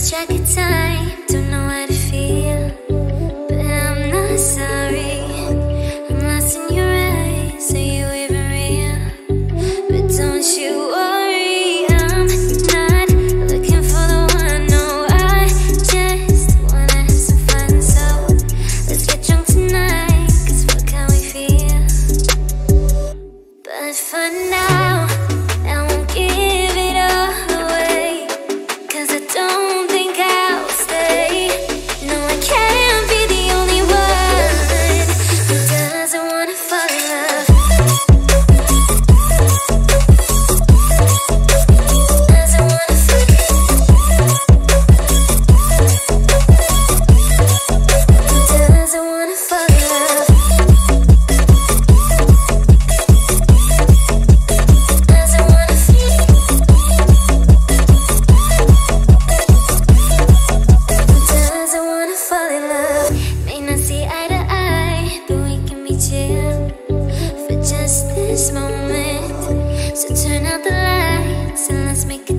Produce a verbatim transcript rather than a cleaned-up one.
lost track of time, don't know how to feel, but I'm not sorry. I'm lost in your eyes, are you even real? But don't you worry, I'm not looking for the one. No, I just wanna have some fun. So let's get drunk tonight, cause what can we feel? But for now, I won't give it all away, cause I don't think I'll stay. No, I can't be the only one who doesn't wanna fall in love. Doesn't wanna fall in love. Doesn't wanna fall in love. Doesn't wanna feel. Doesn't wanna fall in love. May not see eye to eye, but we can be chill for just this moment. So turn out the lights and let's make